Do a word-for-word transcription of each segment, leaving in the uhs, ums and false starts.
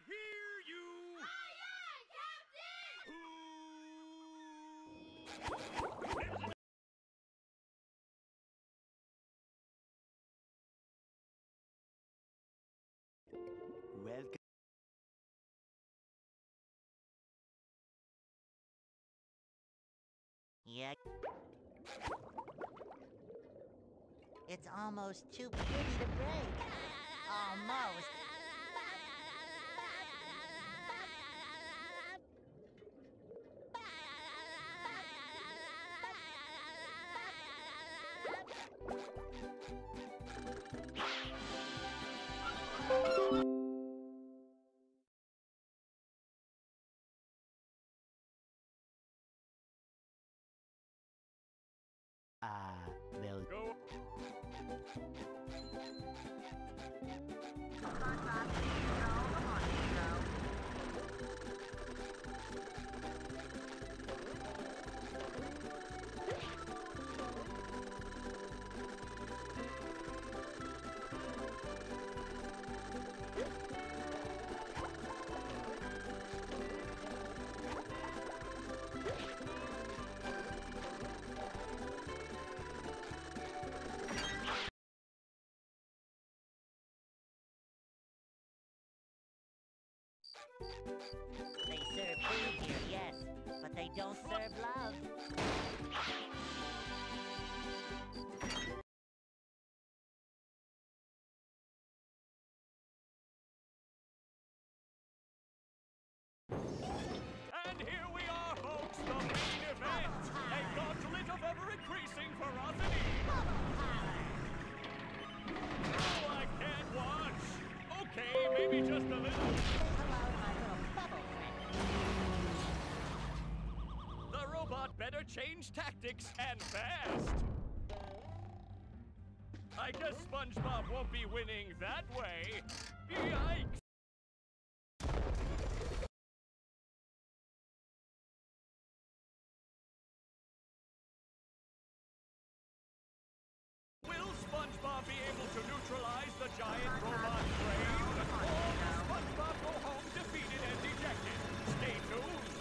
hear you! Aye, aye, Captain! Welcome. Yeah. It's almost too pretty to break. Almost. Ah, well. Go. They serve food here, yes, but they don't serve love. And here we are, folks, the main event! A gauntlet of ever-increasing ferocity! Oh, I can't watch! Okay, maybe just a little. Hello to my little bubble friend. The robot better change tactics, and fast! I guess SpongeBob won't be winning that way. Yikes! Will SpongeBob be able to neutralize the giant robot brain? Or will SpongeBob go home defeated and dejected? Stay tuned!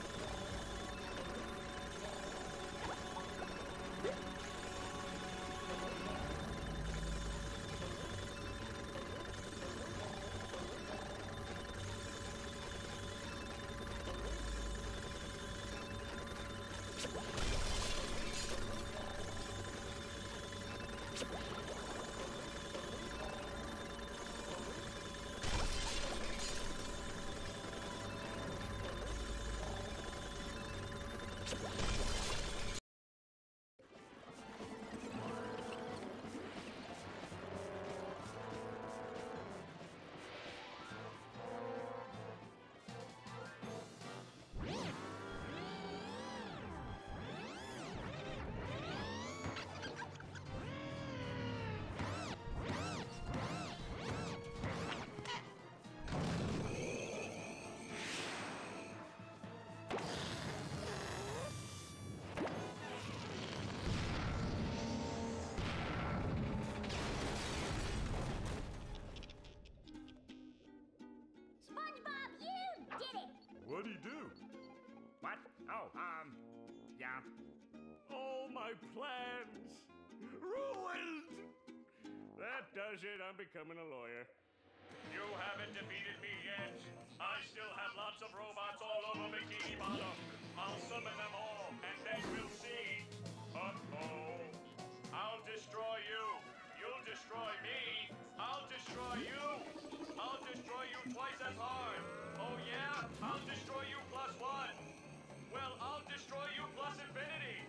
SpongeBob, you did it! What'd he do? What? Oh, um, yeah. All my plans ruined! That does it. I'm becoming a lawyer. You haven't defeated me yet. I still have lots of robots all over Bikini Bottom. I'll summon them all, and then we'll see. Uh-oh. I'll destroy you. You'll destroy me. I'll destroy you. I'll destroy you twice as hard. Oh yeah? I'll destroy you plus one. Well, I'll destroy you plus infinity.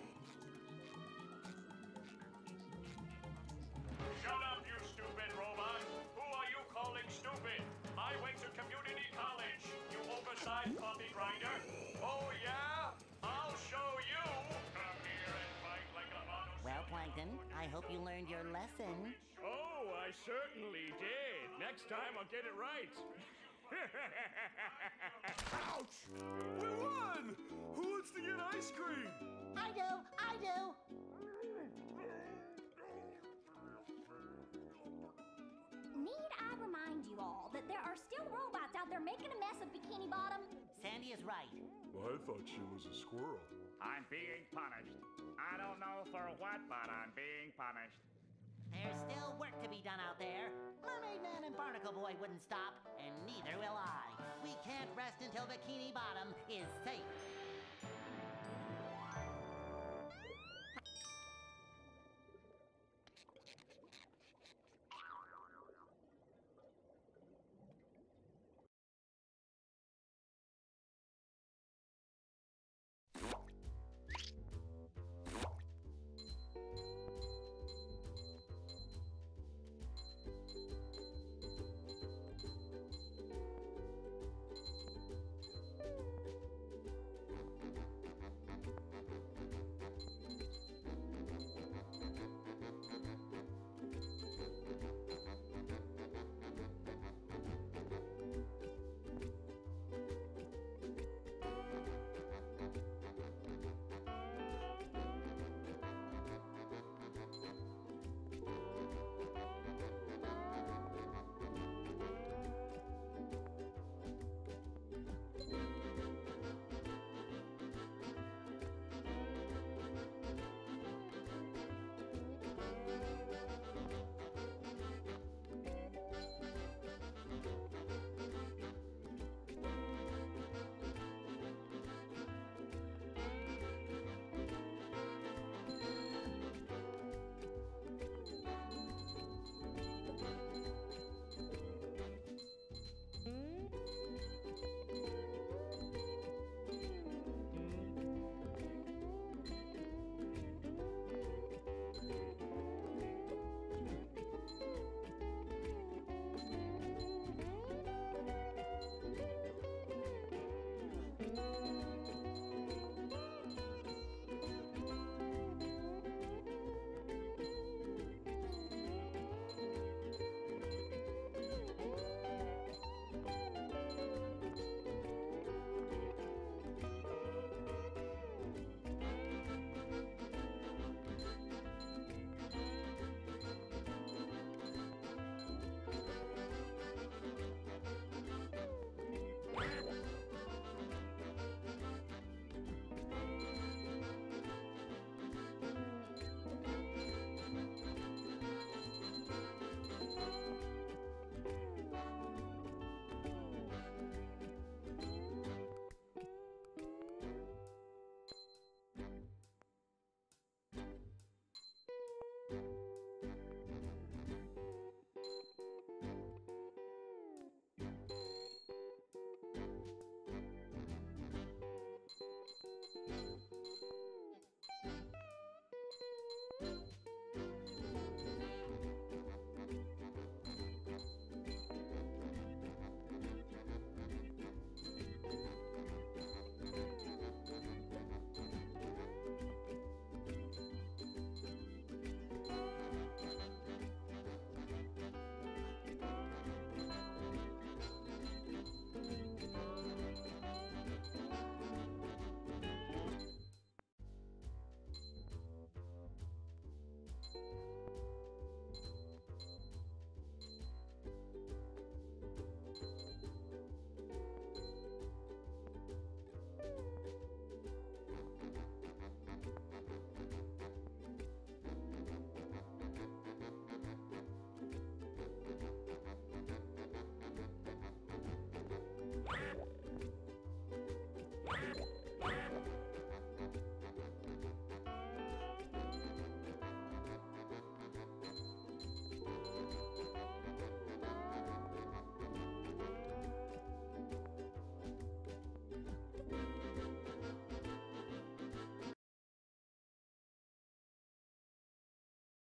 Shut up, you stupid robot. Who are you calling stupid? I went to community college, you oversized coffee grinder. Oh yeah? I'll show you. Come here and fight like a bottle. Well, Plankton, I hope you learned your lesson. Oh, I certainly did. Next time I'll get it right. Ouch! We won! Who wants to get ice cream? I do, I do. Need I remind you all that there are still robots out there making a mess of Bikini Bottom? Sandy is right. Well, I thought she was a squirrel. I'm being punished. I don't know for what, but I'm being punished. There's still work to be done out there. Mermaid Man and Barnacle Boy wouldn't stop, and neither will I. We can't rest until Bikini Bottom is safe.